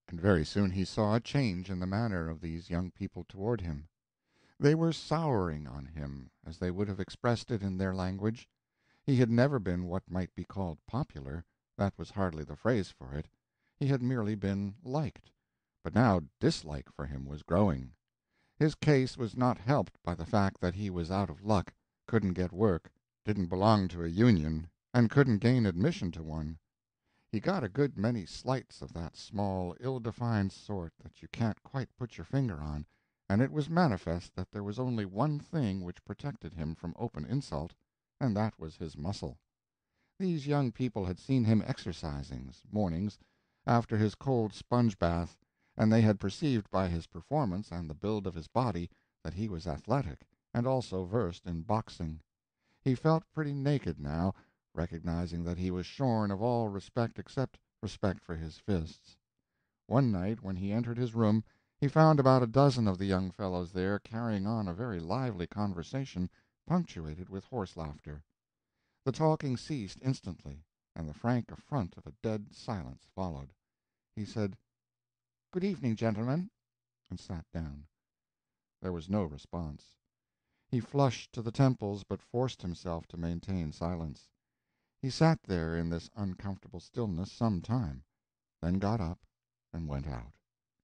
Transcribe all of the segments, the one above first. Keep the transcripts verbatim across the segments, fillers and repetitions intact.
and very soon he saw a change in the manner of these young people toward him. They were souring on him, as they would have expressed it in their language. He had never been what might be called popular. That was hardly the phrase for it. He had merely been liked. But now dislike for him was growing. His case was not helped by the fact that he was out of luck, couldn't get work, didn't belong to a union, and couldn't gain admission to one. He got a good many slights of that small, ill-defined sort that you can't quite put your finger on, and it was manifest that there was only one thing which protected him from open insult, and that was his muscle. These young people had seen him exercising, mornings, after his cold sponge bath, and they had perceived by his performance and the build of his body that he was athletic, and also versed in boxing. He felt pretty naked now, recognizing that he was shorn of all respect except respect for his fists. One night when he entered his room he found about a dozen of the young fellows there carrying on a very lively conversation, punctuated with horse laughter. The talking ceased instantly, and the frank affront of a dead silence followed. He said, "Good evening, gentlemen," and sat down. There was no response. He flushed to the temples, but forced himself to maintain silence. He sat there in this uncomfortable stillness some time, then got up and went out.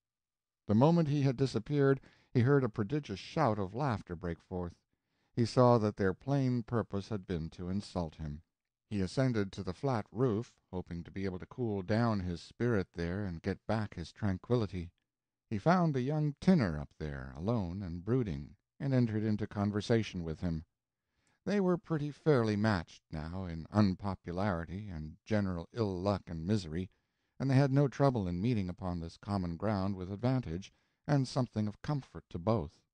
The moment he had disappeared he heard a prodigious shout of laughter break forth. He saw that their plain purpose had been to insult him. He ascended to the flat roof, hoping to be able to cool down his spirit there and get back his tranquillity. He found the young tinner up there, alone and brooding, and entered into conversation with him. They were pretty fairly matched, now, in unpopularity and general ill-luck and misery, and they had no trouble in meeting upon this common ground with advantage and something of comfort to both.